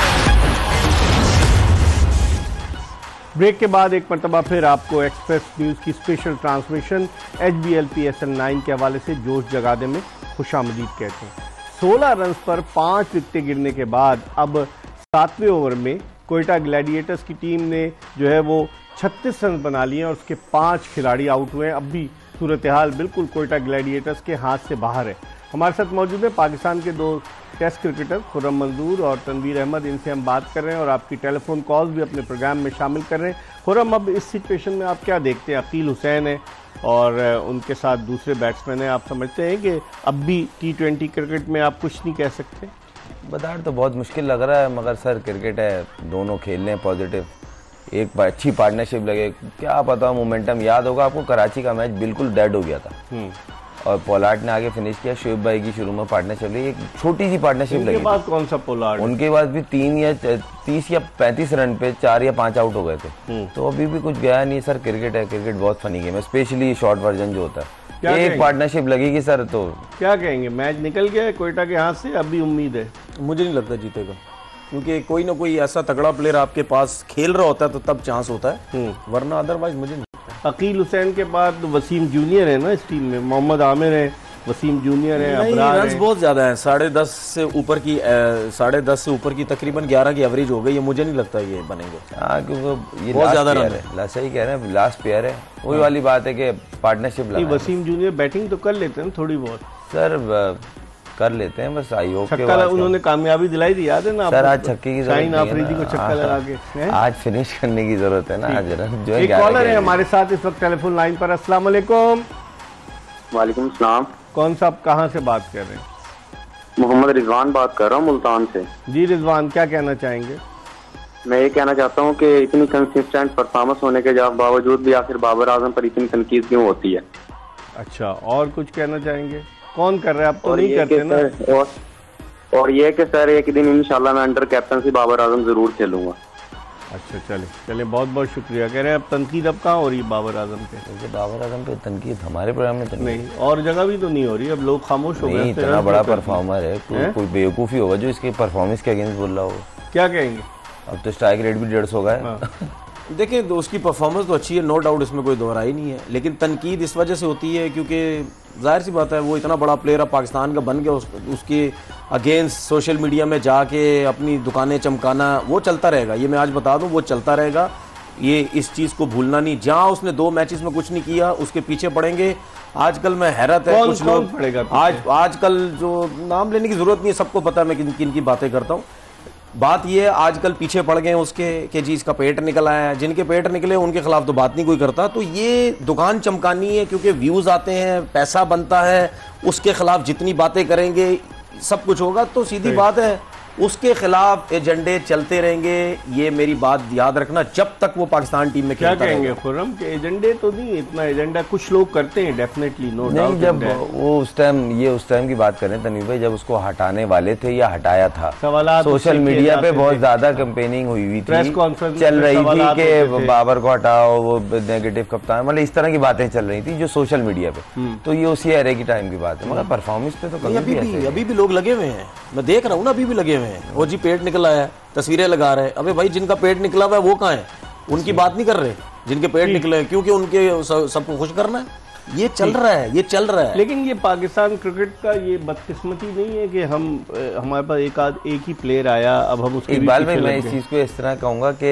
Speaker 1: ब्रेक के बाद एक मरतबा फिर आपको एक्सप्रेस न्यूज़ की special transmission H B L P S L nine के हवाले से जोश जगादे में खुशामदीद कहते हैं। सोलह रन पर पांच विकेटें गिरने के बाद अब सातवें ओवर में कोयटा ग्लैडिएटर्स की टीम ने जो है वो छत्तीस रन बना लिए और उसके पांच खिलाड़ी आउट हुए हैं। अब भी सूरत हाल बिल्कुल कोयटा ग्लैडिएटर्स के हाथ से बाहर है। हमारे साथ मौजूद है पाकिस्तान के दो टेस्ट क्रिकेटर खुर्रम मंजूर और तनवीर अहमद, इनसे हम बात कर रहे हैं और आपकी टेलीफोन कॉल्स भी अपने प्रोग्राम में शामिल कर रहे हैं। खुर्रम, अब इस सिचुएशन में आप क्या देखते हैं? अकील हुसैन है और उनके साथ दूसरे बैट्समैन हैं, आप समझते हैं कि अब भी टी ट्वेंटी क्रिकेट में आप कुछ नहीं कह सकते?
Speaker 2: बताना तो बहुत मुश्किल लग रहा है, मगर सर क्रिकेट है, दोनों खेल रहे हैं पॉजिटिव, एक अच्छी पार्टनरशिप लगे, क्या पता मोमेंटम। याद होगा आपको कराची का मैच बिल्कुल डेड हो गया था और पोलार्ड ने आगे फिनिश किया, शोएब भाई की शुरू में पार्टनरशिप लगी, एक छोटी सी पार्टनरशिप लगी।
Speaker 1: उनके बाद कौन सा पोलार्ड?
Speaker 2: उनके बाद भी तीन या तीस या पैंतीस रन पे चार या पांच आउट हो गए थे, तो अभी भी कुछ गया नहीं। सर क्रिकेट है, क्रिकेट बहुत फनी गेम है, स्पेशली शॉर्ट वर्जन जो होता है, एक पार्टनरशिप लगेगी सर तो
Speaker 1: क्या कहेंगे? मैच निकल गया है कोयटा के हाथ से, अभी उम्मीद है?
Speaker 3: मुझे नहीं लगता जीतेगा, क्योंकि कोई ना कोई ऐसा तगड़ा प्लेयर आपके पास खेल रहा होता है तो तब चांस होता है, वरना अदरवाइज मुझे नहीं।
Speaker 1: अकील हुसैन के बाद वसीम जूनियर है ना इस टीम में, मोहम्मद आमिर है, वसीम जूनियर है, अबरार
Speaker 3: रन्स बहुत ज्यादा है, साढ़े दस से ऊपर की साढ़े दस से ऊपर की तकरीबन ग्यारह की एवरेज हो गई है। मुझे नहीं लगता ये बनेंगे।
Speaker 2: हाँ, क्योंकि ये
Speaker 3: बहुत ज्यादा रन
Speaker 2: है, सही कह रहे हैं, लास्ट प्लेयर है, वही वाली बात है कि पार्टनरशिप लगा।
Speaker 1: वसीम जूनियर बैटिंग तो कर लेते हैं थोड़ी बहुत
Speaker 2: सर, कर लेते हैं, बस आई होप
Speaker 1: छक्का उन्होंने कामयाबी दिलाई थी, याद है ना
Speaker 2: सर? आज छक्के की
Speaker 1: शाहीन आफरीदी को छक्का लगा के
Speaker 2: आज फिनिश करने की जरूरत है ना। आज जो
Speaker 1: एक कॉलर है हमारे साथ इस वक्त टेलीफोन लाइन पर। अस्सलाम वालेकुम।
Speaker 5: वालेकुम सलाम।
Speaker 1: कौन साहब कहाँ से बात कर रहे हैं?
Speaker 5: मोहम्मद रिजवान बात कर रहा हूँ मुल्तान से।
Speaker 1: जी रिजवान, क्या कहना चाहेंगे?
Speaker 5: मैं ये कहना चाहता हूँ कि इतनी कंसिस्टेंट परफॉर्मेंस होने के बावजूद भी आखिर बाबर आजम पर इतनी तनकीद क्यों होती है?
Speaker 1: अच्छा, और कुछ कहना चाहेंगे? कौन कर रहे हैं? आप तो नहीं करते ना।
Speaker 5: और, और ये कि सर एक दिन इंशाल्लाह मैं अंडर कैप्टन बाबर आजम जरूर खेलूंगा।
Speaker 1: अच्छा, चले चले, बहुत बहुत शुक्रिया। कह रहे हैं अब तनकीद अब कहाँ हो रही है बाबर आजम पे?
Speaker 2: बाबर आजम पे तनकीद हमारे प्रोग्राम में तो
Speaker 1: नहीं, और जगह भी तो नहीं हो रही, अब लोग खामोश हो गए।
Speaker 2: इतना बड़ा परफॉर्मर है, कोई कोई बेवकूफ़ी होगा जो इसके परफॉर्मेंस के अगेंस्ट बोल रहा होगा।
Speaker 1: क्या कहेंगे?
Speaker 2: अब तो स्ट्राइक रेट भी डेढ़ सौ का है।
Speaker 3: देखिए तो उसकी परफॉर्मेंस तो अच्छी है, नो डाउट, इसमें कोई दोहराई नहीं है, लेकिन तनकीद इस वजह से होती है क्योंकि जाहिर सी बात है वो इतना बड़ा प्लेयर अब पाकिस्तान का बन गया, उस, उसके अगेंस्ट सोशल मीडिया में जाके अपनी दुकानें चमकाना वो चलता रहेगा। ये मैं आज बता दूं, वो चलता रहेगा, ये इस चीज़ को भूलना नहीं। जहाँ उसने दो मैचेस में कुछ नहीं किया उसके पीछे पड़ेंगे। आजकल मैं हैरत है, कुछ लोग
Speaker 1: पड़ेगा
Speaker 3: आज आजकल जो नाम लेने की जरूरत नहीं है, सबको पता है मैं किन किन की बातें करता हूँ। बात ये है आजकल पीछे पड़ गए उसके कि जी इसका पेट निकल आया है, जिनके पेट निकले उनके खिलाफ तो बात नहीं कोई करता। तो ये दुकान चमकानी है क्योंकि व्यूज आते हैं, पैसा बनता है, उसके खिलाफ जितनी बातें करेंगे सब कुछ होगा। तो सीधी बात है उसके खिलाफ एजेंडे चलते रहेंगे, ये मेरी बात याद रखना, जब तक वो पाकिस्तान टीम में
Speaker 1: क्या कहेंगे खुर्रम के एजेंडे तो नहीं, इतना एजेंडा कुछ लोग करते हैं डेफिनेटली, नो डाउट।
Speaker 2: जब वो उस टाइम, ये उस टाइम की बात करें तनवीर भाई, जब उसको हटाने वाले थे या हटाया था,
Speaker 1: सवाल
Speaker 2: सोशल मीडिया पे बहुत ज्यादा कैंपेनिंग हुई हुई
Speaker 1: प्रेस कॉन्फ्रेंस
Speaker 2: चल रही थी कि बाबर को हटाओ, वो नेगेटिव कप्तान, मतलब इस तरह की बातें चल रही थी जो सोशल मीडिया पे। तो ये उसी एरे की टाइम की बात है, मतलब परफॉर्मेंस पे तो
Speaker 3: अभी भी अभी भी लोग लगे हुए हैं, मैं देख रहा हूँ ना, अभी भी लगे हुए हैं। वो जी पेट निकला है, तस्वीरें लगा रहे हैं। अबे भाई जिनका पेट निकला हुआ है वो कहाँ है, उनकी बात नहीं कर रहे जिनके पेट निकले हैं, क्योंकि उनके सबको खुश करना है। ये चल रहा है, ये चल रहा है।
Speaker 1: लेकिन ये पाकिस्तान क्रिकेट का ये बदकिस्मती नहीं है कि हम हमारे पास एक आध एक ही प्लेयर आया, अब हम उसके
Speaker 2: इकबाल भाई मैं इस चीज को इस तरह कहूंगा कि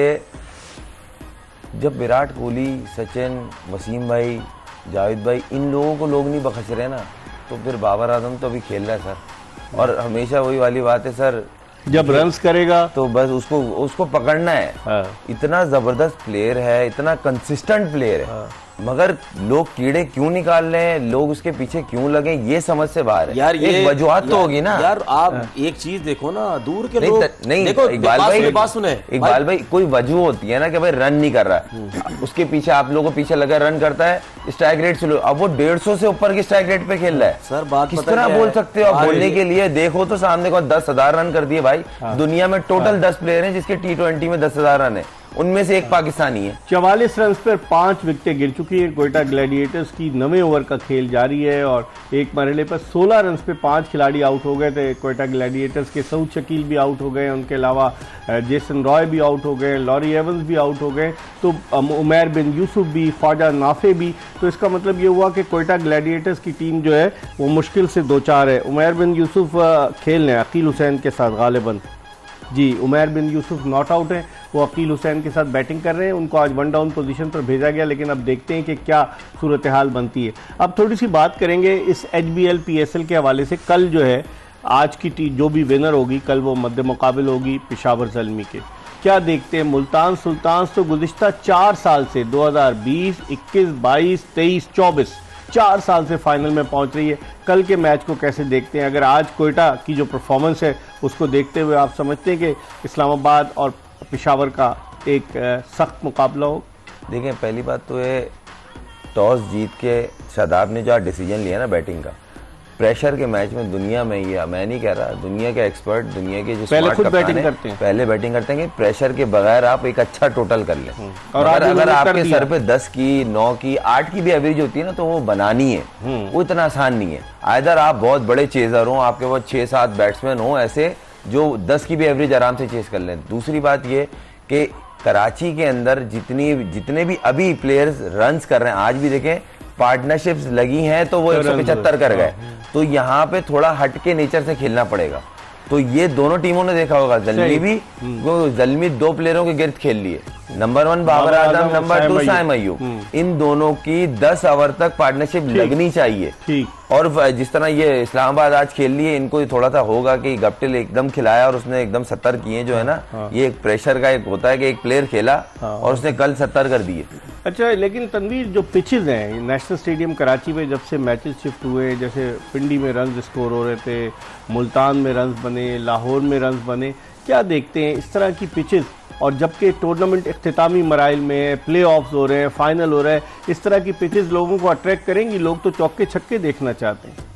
Speaker 2: जब विराट कोहली, सचिन, वसीम भाई, जावेद भाई, इन लोगों को लोग नहीं बख्श रहे ना, तो फिर बाबर आजम तो अभी खेल रहा है सर। और हमेशा वही वाली बात है सर,
Speaker 1: जब रन्स करेगा
Speaker 2: तो बस उसको उसको पकड़ना है।
Speaker 1: हाँ।
Speaker 2: इतना जबरदस्त प्लेयर है, इतना कंसिस्टेंट प्लेयर है, हाँ। मगर लोग कीड़े क्यों निकाल रहे हैं, लोग उसके पीछे क्यों लगे, ये समझ से बाहर है।
Speaker 3: यार ये
Speaker 2: एक वजूहत तो होगी ना
Speaker 3: यार। आप एक चीज देखो ना, दूर के
Speaker 2: नहीं,
Speaker 3: लोग
Speaker 2: नहीं,
Speaker 3: देखो,
Speaker 2: इकबाल भाई,
Speaker 3: बात सुने
Speaker 2: इकबाल भाई, कोई वजह होती है ना कि भाई रन नहीं कर रहा है, उसके पीछे आप लोगों को पीछे लगा रन करता है, स्ट्राइक रेट से, अब वो डेढ़ सौ से ऊपर की स्ट्राइक रेट पे खेल रहा है
Speaker 3: सर। बात
Speaker 2: किस तरह बोल सकते हो आप? बोलने के लिए देखो तो सामने को दस हजार रन कर दिए भाई। दुनिया में टोटल दस प्लेयर हैं जिसके टी ट्वेंटी में दस हजार रन है, उनमें से एक पाकिस्तानी है।
Speaker 1: चवालीस रन पर पांच विकेटें गिर चुकी है। कोयटा ग्लैडिएटर्स की नवे ओवर का खेल जारी है और एक मरहले पर सोलह रन पे पांच खिलाड़ी आउट हो गए थे। कोयटा ग्लैडिएटर्स के सऊद शकील भी आउट हो गए, उनके अलावा जेसन रॉय भी आउट हो गए, लॉरी एवंस भी आउट हो गए, तो उमैर बिन यूसुफ भी, ख्वाजा नाफे भी। तो इसका मतलब ये हुआ कि कोयटा ग्लैडिएटर्स की टीम जो है वो मुश्किल से दो चार है। उमैर बिन यूसुफ खेल रहे हैं अकील हुसैन के साथ गालिबन। जी, उमैर बिन यूसुफ नॉट आउट हैं, वो अकील हुसैन के साथ बैटिंग कर रहे हैं। उनको आज वन डाउन पोजीशन पर भेजा गया, लेकिन अब देखते हैं कि क्या सूरत हाल बनती है। अब थोड़ी सी बात करेंगे इस H B L P S L के हवाले से। कल जो है आज की टीम जो भी विनर होगी, कल वो मद्दे मुकाबिल होगी पेशावर ज़ल्मी के। क्या देखते हैं, मुल्तान सुल्तान तो गुज़िश्ता चार साल से दो हज़ार बीस, इक्कीस, बाईस, तेईस, चौबीस चार साल से फाइनल में पहुंच रही है। कल के मैच को कैसे देखते हैं? अगर आज कोयटा की जो परफॉर्मेंस है उसको देखते हुए आप समझते हैं कि इस्लामाबाद और पेशावर का एक सख्त मुकाबला हो?
Speaker 2: देखें, पहली बात तो है टॉस जीत के शादाब ने जो डिसीजन लिया ना बैटिंग का, प्रेशर के मैच में दुनिया में ये, मैं नहीं कह रहा, दुनिया के एक्सपर्ट, दुनिया के जो
Speaker 1: पहले खुद बैटिंग करते हैं,
Speaker 2: पहले बैटिंग करते हैं कि प्रेशर के बगैर आप एक अच्छा टोटल कर लें। और अगर, अगर आपके सर पे दस की, नौ की, आठ की भी एवरेज होती है ना, तो वो बनानी है, वो इतना आसान नहीं है। आइदर आप बहुत बड़े चेजर हो, आपके पास छह सात बैट्समैन हो ऐसे जो दस की भी एवरेज आराम से चेस कर लें। दूसरी बात ये कि कराची के अंदर जितनी जितने भी अभी प्लेयर्स रन्स कर रहे हैं, आज भी देखें पार्टनरशिप्स लगी हैं तो वो एक सौ पचहत्तर कर गए, तो यहाँ पे थोड़ा हट के नेचर से खेलना पड़ेगा। तो ये दोनों टीमों ने देखा होगा, ज़ल्मी भी, वो ज़ल्मी दो प्लेयरों के गिर्द खेल लिए, number one Babar Azam, number two Saim Ayub, इन दोनों की दस ओवर तक पार्टनरशिप लगनी चाहिए। ठीक। और जिस तरह ये इस्लामाबाद आज खेल लिए, इनको थोड़ा सा होगा कि गप्टिल एकदम खिलाया और उसने एकदम सत्तर किए जो है ना, हाँ। ये एक प्रेशर का एक होता है कि एक प्लेयर खेला, हाँ। और उसने कल सत्तर कर दिए।
Speaker 1: अच्छा, लेकिन तनवीर जो पिचेज हैं नेशनल स्टेडियम कराची में, जब से मैचेस शिफ्ट हुए, जैसे पिंडी में रन स्कोर हो रहे थे, मुल्तान में रन बने, लाहौर में रन बने, क्या देखते हैं इस तरह की पिचेज? और जबकि टूर्नामेंट इख्तितामी मराइल में प्ले ऑफ्स हो रहे हैं, फाइनल हो रहा है, इस तरह की पिचेस लोगों को अट्रैक्ट करेंगी? लोग तो चौके छक्के देखना चाहते हैं।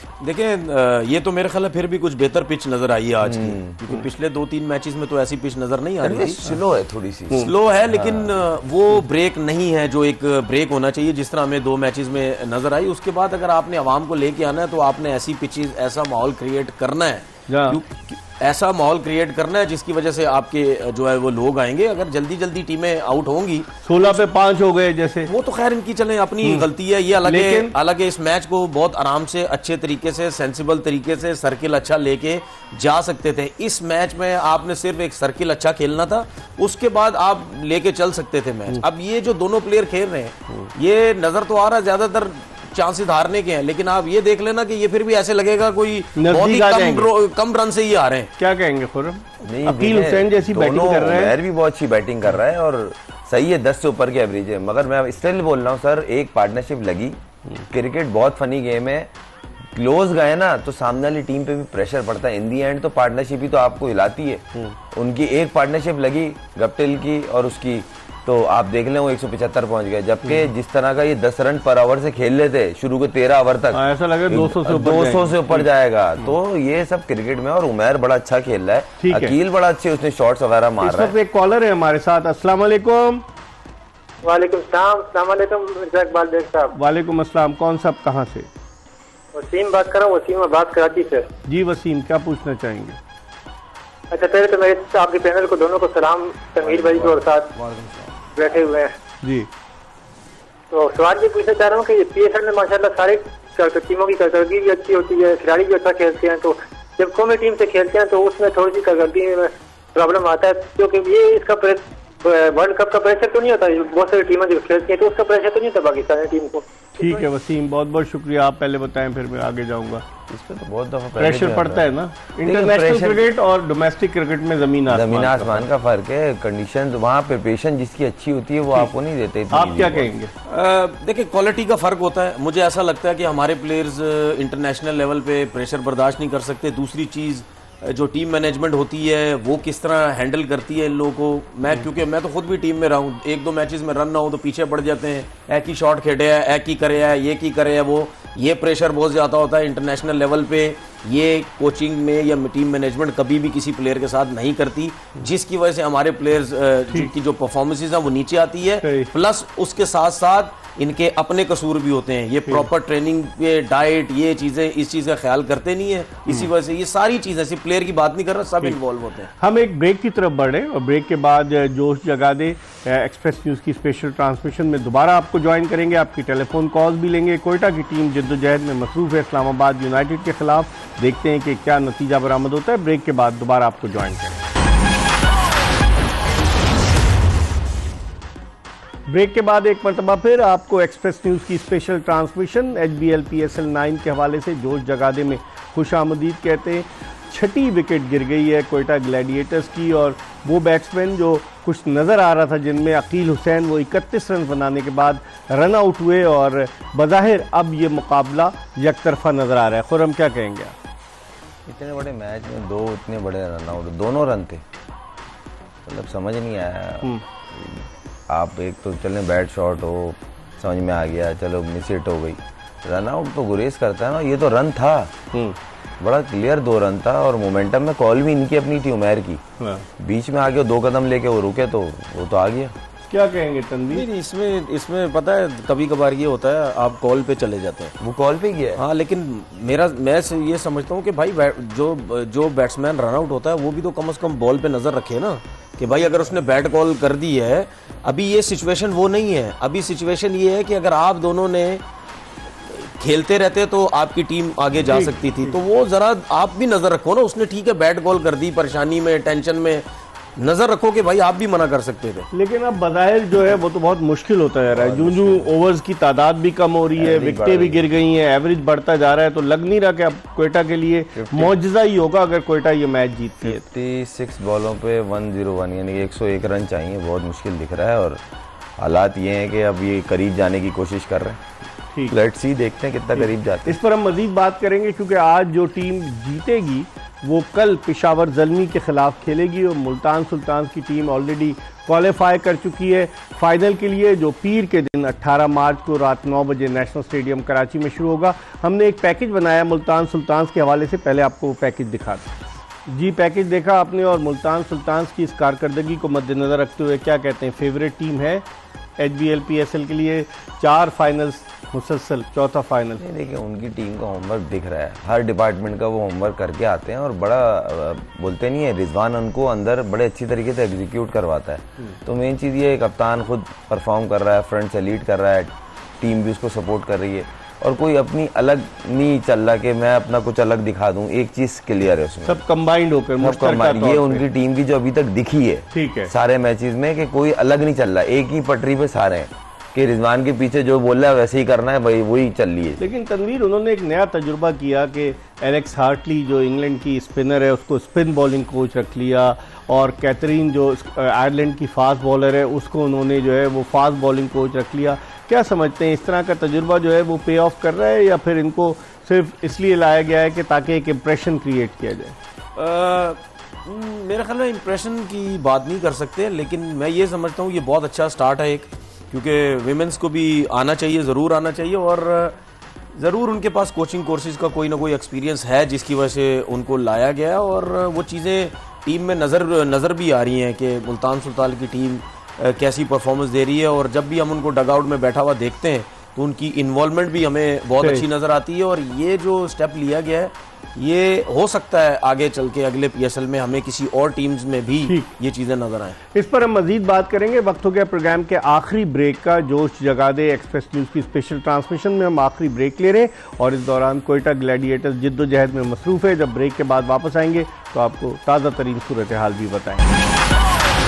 Speaker 3: देखें, ये तो मेरे ख्याल है फिर भी कुछ बेहतर पिच नजर आई है आज की, क्योंकि पिछले दो तीन मैचेस में तो ऐसी पिच नजर नहीं आ रही।
Speaker 2: स्लो है, थोड़ी सी
Speaker 3: स्लो है, लेकिन वो ब्रेक नहीं है जो एक ब्रेक होना चाहिए, जिस तरह हमें दो मैचेस में नजर आई। उसके बाद अगर आपने आवाम को लेके आना है तो आपने ऐसी पिचेस, ऐसा माहौल क्रिएट करना है, ऐसा माहौल क्रिएट करना है जिसकी वजह से आपके जो है वो लोग आएंगे। अगर जल्दी जल्दी टीमें आउट होंगी,
Speaker 1: सोलह पे पांच हो गए जैसे, वो
Speaker 3: तो खैर इनकी चलें अपनी गलती है, ये अलग है। हालांकि इस मैच को बहुत आराम से, अच्छे तरीके से, सेंसिबल तरीके से सर्किल अच्छा लेके जा सकते थे। इस मैच में आपने सिर्फ एक सर्किल अच्छा खेलना था, उसके बाद आप लेके चल सकते थे मैच। अब ये जो दोनों प्लेयर खेल रहे हैं, ये नजर तो आ रहा है ज्यादातर चांसेस हारने के हैं, लेकिन आप ये देख लेना कि ये फिर भी ऐसे लगेगा कोई बहुत ही कम, कम रन से ही आ रहे हैं।
Speaker 1: क्या कहेंगे खुर्रम? अकील हुसैन जैसी बैटिंग कर रहे हैं,
Speaker 2: भी बहुत अच्छी बैटिंग कर रहा है और सही है, दस से ऊपर की एवरेज है। मगर मैं स्टिल बोल रहा हूँ सर, एक पार्टनरशिप लगी। क्रिकेट बहुत फनी गेम है, क्लोज गए ना तो सामने वाली टीम पे भी प्रेशर पड़ता है। इन दी एंड तो पार्टनरशिप ही तो आपको हिलाती है। उनकी एक पार्टनरशिप लगी गप्टिल की और उसकी, तो आप देख लें वो एक सौ पचहत्तर पहुंच गए, जबकि जिस तरह का ये दस रन पर ओवर से खेल लेते शुरू के तेरह ओवर तक,
Speaker 1: ऐसा लगे दो सौ से
Speaker 2: दो सौ से ऊपर जाएगा। तो ये सब क्रिकेट में, और उमैर बड़ा अच्छा खेल रहा है, अकील बड़ा अच्छे उसने शॉट्स वगैरह मार रहा है।
Speaker 1: एक कॉलर है हमारे साथ। अस्सलाम वालेकुम।
Speaker 7: वालेकुम सलाम। अस्सलाम वालेकुम मिर्जा इकबाल बेग साहब।
Speaker 1: वालेकुम अस्सलाम। कौन साहब, कहाँ से?
Speaker 7: वसीम बात कर रहा हूँ। वसीम बात कराची से।
Speaker 1: जी वसीम, क्या पूछना चाहेंगे?
Speaker 7: अच्छा, पहले तो मेरे आपके पैनल को दोनों को सलाम, तनवीर भाई को और साथ बैठे हुए हैं
Speaker 1: जी।
Speaker 7: तो सवाल ये पूछना चाह रहा हूँ कि पी एस एल में माशाल्लाह सारे टीमों की कारकर्दगी भी अच्छी होती है, खिलाड़ी भी अच्छा खेलते हैं, तो जब कौमी टीम से खेलते हैं तो उसमें थोड़ी सी कारकर्दगी में प्रॉब्लम आता है, क्योंकि ये इसका वर्ल्ड कप का प्रेशर तो नहीं होता, बहुत सारी टीमें जो खेलती हैं तो उसका प्रेशर तो नहीं होता पाकिस्तानी टीम को।
Speaker 1: ठीक है वसीम, बहुत बहुत शुक्रिया। आप पहले बताएं फिर मैं आगे जाऊंगा।
Speaker 2: इस पे तो बहुत दफा
Speaker 1: प्रेशर पड़ता है ना, इंटरनेशनल क्रिकेट और डोमेस्टिक क्रिकेट में जमीन
Speaker 2: जमीन आसमान का फर्क है। कंडीशन वहाँ प्रिपरेशन जिसकी अच्छी होती है वो आपको नहीं देते।
Speaker 1: आप क्या कहेंगे?
Speaker 3: देखिए, क्वालिटी का फर्क होता है। मुझे ऐसा लगता है कि हमारे प्लेयर्स इंटरनेशनल लेवल पे प्रेशर बर्दाश्त नहीं कर सकते। दूसरी चीज़, जो टीम मैनेजमेंट होती है वो किस तरह हैंडल करती है इन लोगों को। मैं क्योंकि मैं तो खुद भी टीम में रहा हूँ, एक दो मैचेस में रन ना हो तो पीछे पड़ जाते हैं, ए की शॉट खेले है, ए की करे है, ये की करे है, वो ये प्रेशर बहुत ज़्यादा होता है इंटरनेशनल लेवल पे। ये कोचिंग में या टीम मैनेजमेंट कभी भी किसी प्लेयर के साथ नहीं करती, जिसकी वजह से हमारे प्लेयर्स की जो परफॉर्मेंसेज हैं वो नीचे आती है। प्लस उसके साथ साथ इनके अपने कसूर भी होते हैं। ये प्रॉपर ट्रेनिंग पे डाइट, ये चीजें, इस चीज का ख्याल करते नहीं है, इसी वजह से ये सारी चीजें, सिर्फ प्लेयर की बात नहीं कर रहा, सब इन्वॉल्व होते हैं।
Speaker 1: हम एक ब्रेक की तरफ बढ़े और ब्रेक के बाद जोश जगा दे एक्सप्रेस न्यूज की स्पेशल ट्रांसमिशन में दोबारा आपको ज्वाइन करेंगे। आपकी टेलीफोन कॉल्स भी लेंगे। कोयटा की टीम जद्दोजहद में मसरूफ है इस्लामाबाद यूनाइटेड के खिलाफ। देखते हैं कि क्या नतीजा बरामद होता है। ब्रेक के बाद दोबारा आपको ज्वाइन करेंगे। ब्रेक के बाद एक मरतबा फिर आपको एक्सप्रेस न्यूज़ की special transmission H B L P S L nine के हवाले से जोश जगादे में खुश आमदीद कहते हैं। छठी विकेट गिर गई है कोयटा ग्लैडिएटर्स की, और वो बैट्समैन जो कुछ नज़र आ रहा था जिनमें अकील हुसैन वो इकतीस रन बनाने के बाद रन आउट हुए, और बज़ाहिर अब ये मुकाबला यकतरफा नज़र आ रहा है। खुरम, क्या कहेंगे आप?
Speaker 2: इतने बड़े मैच में दो इतने बड़े रन आउट, दोनों रन थे, मतलब समझ नहीं आया। आप एक तो चलें बैट शॉट हो, समझ में आ गया, चलो मिस हिट हो गई, रन आउट तो गुरेज करता है ना। ये तो रन था, बड़ा क्लियर दो रन था, और मोमेंटम में कॉल भी इनकी अपनी थी उमैर की, बीच में आ गया, दो कदम लेके वो रुके तो वो तो आ गया।
Speaker 1: क्या कहेंगे तनवीर?
Speaker 3: नहीं, इसमें इसमें पता है कभी कभार ये होता है, आप कॉल पे चले जाते हैं,
Speaker 2: वो कॉल पे गया।
Speaker 3: हाँ, लेकिन मेरा मैं ये समझता हूँ कि भाई जो जो बैट्समैन रन आउट होता है वो भी तो कम से कम बॉल पे नजर रखे ना, कि भाई अगर उसने बैट कॉल कर दी है। अभी ये सिचुएशन वो नहीं है। अभी सिचुएशन ये है कि अगर आप दोनों ने खेलते रहते तो आपकी टीम आगे जा सकती थी, तो वो जरा आप भी नजर रखो ना। उसने ठीक है बैट कॉल कर दी, परेशानी में, टेंशन में, नजर रखो कि भाई आप भी मना कर सकते थे।
Speaker 1: लेकिन अब बज़ाहिर जो है वो तो बहुत मुश्किल होता जा रहा है। जूं जूं ओवर्स की तादाद भी कम हो रही है, विकेटें भी गिर गई हैं, एवरेज बढ़ता जा रहा है, तो लग नहीं रहा कि अब कोयटा के लिए मौजज़ा ही होगा अगर कोयटा ये मैच जीतती है।
Speaker 2: छप्पन बॉलों पे एक सौ एक यानी एक सौ एक रन चाहिए, बहुत मुश्किल दिख रहा है, और हालात ये हैं कि अब ये करीब जाने की कोशिश कर रहे हैं। ठीक, लेट्स सी, देखते हैं कितना करीब जाते हैं।
Speaker 1: इस पर हम मजीद बात करेंगे, क्योंकि आज जो टीम जीतेगी वो कल पेशावर ज़ल्मी के खिलाफ खेलेगी, और मुल्तान सुल्तान की टीम ऑलरेडी क्वालिफाई कर चुकी है फाइनल के लिए, जो पीर के दिन अठारह मार्च को रात नौ बजे नेशनल स्टेडियम कराची में शुरू होगा। हमने एक पैकेज बनाया मुल्तान सुल्तान के हवाले से, पहले आपको वो पैकेज दिखा दें। जी, पैकेज देखा आपने, और मुल्तान सुल्तान की इस कारकर्दगी को मद्देनज़र रखते हुए क्या कहते हैं? फेवरेट टीम है H B L P S L के लिए, चार फाइनल्स मुसलसल, चौथा फाइनल।
Speaker 2: देखिए, उनकी टीम का होमवर्क दिख रहा है, हर डिपार्टमेंट का वो होमवर्क करके आते हैं, और बड़ा बोलते नहीं है, रिजवान उनको अंदर बड़े अच्छी तरीके से एग्जीक्यूट करवाता है। तो मेन चीज़ ये है, कप्तान खुद परफॉर्म कर रहा है, फ्रंट से लीड कर रहा है, टीम भी उसको सपोर्ट कर रही है, और कोई अपनी अलग नहीं चल रहा कि मैं अपना कुछ अलग दिखा दूं। एक चीज क्लियर है उसमें,
Speaker 1: सब कंबाइंड होकर
Speaker 2: मुश्तरका ये उनकी टीम की जो अभी तक दिखी है,
Speaker 1: ठीक है,
Speaker 2: सारे मैचेस में, कि कोई अलग नहीं चल रहा, एक ही पटरी पे सारे हैं, कि रिजवान के पीछे जो बोल रहा है वैसे ही करना है भाई, वही चल रही है।
Speaker 1: लेकिन तनवीर, उन्होंने एक नया तजुर्बा किया कि एलेक्स हार्टली जो इंग्लैंड की स्पिनर है उसको स्पिन बॉलिंग कोच रख लिया, और कैथरीन जो आयरलैंड की फास्ट बॉलर है उसको उन्होंने जो है वो फास्ट बॉलिंग कोच रख लिया। क्या समझते हैं, इस तरह का तजुर्बा जो है वो पे ऑफ कर रहा है, या फिर इनको सिर्फ इसलिए लाया गया है कि ताकि एक इम्प्रेशन क्रिएट किया जाए?
Speaker 3: आ, मेरे ख्याल में इम्प्रेशन की बात नहीं कर सकते, लेकिन मैं ये समझता हूँ ये बहुत अच्छा स्टार्ट है एक, क्योंकि विमेंस को भी आना चाहिए, ज़रूर आना चाहिए, और ज़रूर उनके पास कोचिंग कोर्सेज का कोई ना कोई एक्सपीरियंस है जिसकी वजह से उनको लाया गया है, और वो चीज़ें टीम में नज़र नज़र भी आ रही हैं कि मुल्तान सुल्तान की टीम कैसी परफॉर्मेंस दे रही है, और जब भी हम उनको डगआउट में बैठा हुआ देखते हैं तो उनकी इन्वॉल्वमेंट भी हमें बहुत अच्छी नज़र आती है। और ये जो स्टेप लिया गया है ये हो सकता है आगे चल के अगले पीएसएल में हमें किसी और टीम्स में भी ये चीज़ें नजर आएं।
Speaker 1: इस पर हम मजीद बात करेंगे। वक्त हो गया प्रोग्राम के आखिरी ब्रेक का। जोश जगा दे एक्सप्रेस न्यूज़ की स्पेशल ट्रांसमिशन में हम आखिरी ब्रेक ले रहे हैं और इस दौरान कोयटा ग्लैडिएटर्स जिद्दोजहद में मसरूफ है। जब ब्रेक के बाद वापस आएंगे तो आपको ताज़ा तरीन सूरत हाल भी बताएंगे।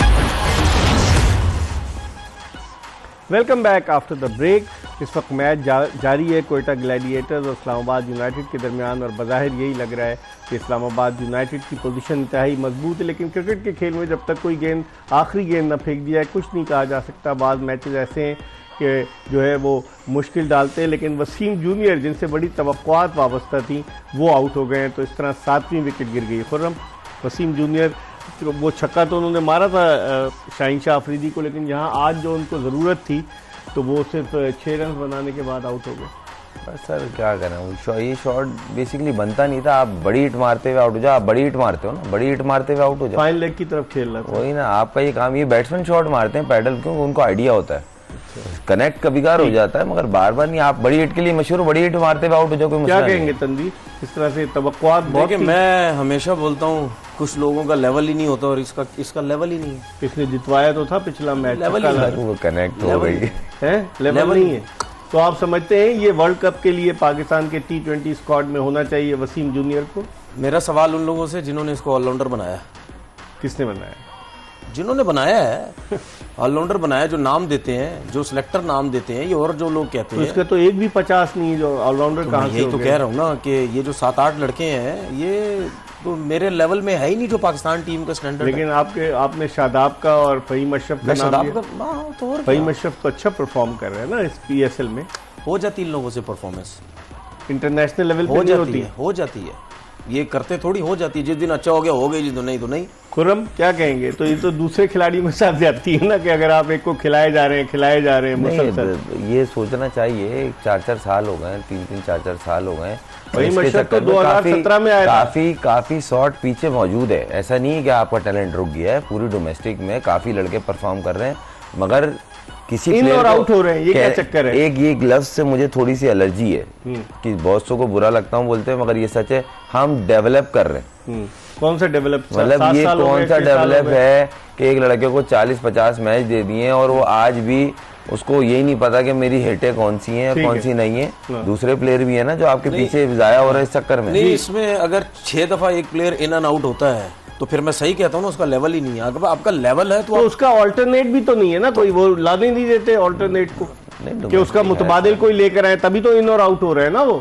Speaker 1: Welcome back after the break. इस वक्त मैच जा, जारी है कोयटा ग्लैडिएटर्स और इस्लामाबाद यूनाइटेड के दरमियान, और बज़ाहिर यही लग रहा है कि इस्लामाबाद यूनाइटेड की पोजीशन इंतहाई मजबूत है, लेकिन क्रिकेट के खेल में जब तक कोई गेंद आखिरी गेंद न फेंक दिया है कुछ नहीं कहा जा सकता। बाद मैचेस ऐसे हैं कि जो है वो मुश्किल डालते हैं, लेकिन वसीम जूनियर जिनसे बड़ी तवक्कुआत वाबस्ता थी वो आउट हो गए हैं, तो इस तरह सातवीं विकेट गिर गई। खुर्रम, वसीम जूनियर वो छक्का तो उन्होंने मारा था शाहीन शाह अफरीदी को, लेकिन यहाँ आज जो उनको ज़रूरत थी तो वो सिर्फ छः रन बनाने के बाद आउट हो गए।
Speaker 2: बस सर क्या करें, वो ये शॉट बेसिकली बनता नहीं था। आप बड़ी हिट मारते हुए आउट हो जाओ, आप बड़ी हिट मारते हो ना, बड़ी हिट मारते हुए आउट हो जाओ।
Speaker 1: फाइन लेग की तरफ खेल रहा था।
Speaker 2: वही ना, आपका ये काम, ये बैट्समैन शॉट मारते हैं पैडल, क्यों, उनको आइडिया होता है, कनेक्ट कभी कभार हो जाता है, मगर बार बार नहीं। आप बड़ी हिट के लिए मशहूर, बड़ी हिट मारते हुए आउट हो जाओ, कोई
Speaker 1: क्या कहेंगे तनवीर? इस तरह से तवक्कुआत बहुत।
Speaker 3: मैं हमेशा बोलता हूँ कुछ लोगों का लेवल ही नहीं होता, और इसका इसका लेवल ही नहीं है।
Speaker 1: किसने जितवाया तो था पिछला मैच,
Speaker 3: लेवल ही
Speaker 2: वो कनेक्ट हो गई
Speaker 1: है, लेवल नहीं है। तो आप समझते हैं ये वर्ल्ड कप के लिए पाकिस्तान के टी ट्वेंटी स्क्वाड में होना चाहिए वसीम जूनियर को?
Speaker 3: मेरा सवाल उन लोगों से जिन्होंने इसको ऑलराउंडर बनाया।
Speaker 1: किसने बनाया?
Speaker 3: जिन्होंने बनाया है, ऑलराउंडर बनाया, जो नाम देते हैं, जो सिलेक्टर नाम देते हैं, ये और जो लोग कहते
Speaker 1: तो
Speaker 3: हैं
Speaker 1: इसका तो एक भी पचास नहीं है जो ऑलराउंडर तो कहाँ से?
Speaker 3: यही तो कह रहा हूँ ना कि ये जो सात आठ लड़के हैं ये तो मेरे लेवल में है ही नहीं जो पाकिस्तान टीम का स्टैंडर्ड।
Speaker 1: लेकिन आपके आपने शादाब का और फहीम अशरफ का नाम लिया।
Speaker 3: तो
Speaker 1: फहीम अशरफ तो अच्छा परफॉर्म कर रहे हैं ना इस पीएसएल में।
Speaker 3: हो जाती इन लोगों से परफॉर्मेंस,
Speaker 1: इंटरनेशनल लेवल पे
Speaker 3: हो जाती
Speaker 1: होती
Speaker 3: है, हो जाती है, ये करते थोड़ी हो जाती है। जिस दिन अच्छा हो गया हो गई, जिस दिन नहीं तो नहीं।
Speaker 1: खुर्रम, क्या कहेंगे? तो ये तो दूसरे खिलाड़ी में साथ जाती है ना कि अगर आप एक को खिलाए जा रहे हैं खिलाए जा रहे हैं मुसलसल।
Speaker 2: ये सोचना चाहिए, चार चार साल हो गए, तीन तीन चार चार साल हो गए,
Speaker 1: वही मशरफ तो दो हज़ार सत्रह में आया था।
Speaker 2: काफी काफी शॉट पीछे मौजूद है। ऐसा नहीं है कि आपका टैलेंट रुक गया है, पूरी डोमेस्टिक में काफी लड़के परफॉर्म कर रहे हैं, मगर किसी
Speaker 1: इन और आउट हो रहे हैं, ये क्या चक्कर है?
Speaker 2: एक ये लफ्ज से मुझे थोड़ी सी एलर्जी है कि बहुत को बुरा लगता हूँ बोलते हैं, मगर ये सच है, हम डेवलप कर रहे हैं।
Speaker 1: कौन सा डेवलप?
Speaker 2: मतलब ये कौन सा डेवलप है कि एक लड़के को चालीस पचास मैच दे दिए और वो आज भी उसको यही नहीं पता कि मेरी हिटें कौन सी हैं और कौन सी नहीं है। दूसरे प्लेयर भी है ना जो आपके पीछे जाया हो रहा है इस चक्कर में।
Speaker 3: नहीं, इसमें अगर छह दफा एक प्लेयर इन एंड आउट होता है तो फिर मैं सही कहता हूँ ना, उसका लेवल ही नहीं है। अगर आपका लेवल है तो,
Speaker 1: तो उसका ऑल्टरनेट भी तो नहीं है ना, कोई वो लाने नहीं देते ऑल्टरनेट को कि उसका मुतबादिल कोई लेकर आए, तभी तो इन और आउट हो रहे हैं ना वो।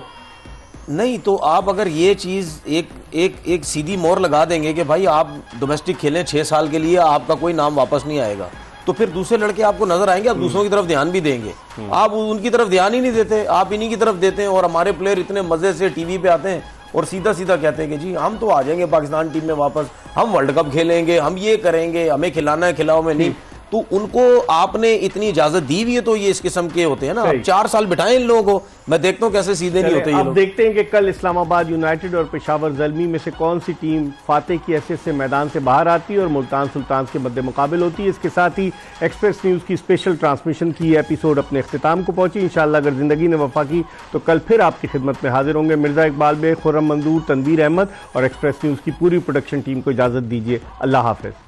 Speaker 3: नहीं तो आप अगर ये चीज एक एक एक सीधी मोहर लगा देंगे कि भाई आप डोमेस्टिक खेलें छह साल के लिए, आपका कोई नाम वापस नहीं आएगा, तो फिर दूसरे लड़के आपको नजर आएंगे, आप दूसरों की तरफ ध्यान भी देंगे। आप उनकी तरफ ध्यान ही नहीं देते, आप इन्हीं की तरफ देते हैं। और हमारे प्लेयर इतने मजे से टीवी पे आते हैं और सीधा सीधा कहते हैं कि जी हम तो आ जाएंगे पाकिस्तान टीम में वापस, हम वर्ल्ड कप खेलेंगे, हम ये करेंगे, हमें खिलाना है खिलाओ में नहीं। तो उनको आपने इतनी इजाजत दी हुई है, तो ये इस किस्म के होते हैं ना। अब चार साल बिठाएं इन लोगों को, मैं देखता हूँ कैसे सीधे नहीं होते ये लोग।
Speaker 1: अब देखते हैं कि कल इस्लामाबाद यूनाइटेड और पेशावर ज़ल्मी में से कौन सी टीम फातेह की हैसियत से मैदान से बाहर आती है और मुल्तान सुल्तान के मद्दे मुकाबिल होती है। इसके साथ ही एक्सप्रेस न्यूज़ की स्पेशल ट्रांसमिशन की एपिसोड अपने अख्तिताम को पहुंची। इंशाअल्लाह अगर जिंदगी ने वफा की तो कल फिर आपकी खिदमत में हाजिर होंगे। मिर्जा इकबाल बेग, खुर्रम मंजूर, तनवीर अहमद और एक्सप्रेस न्यूज़ की पूरी प्रोडक्शन टीम को इजाज़त दीजिए। अल्लाह हाफ़िज़।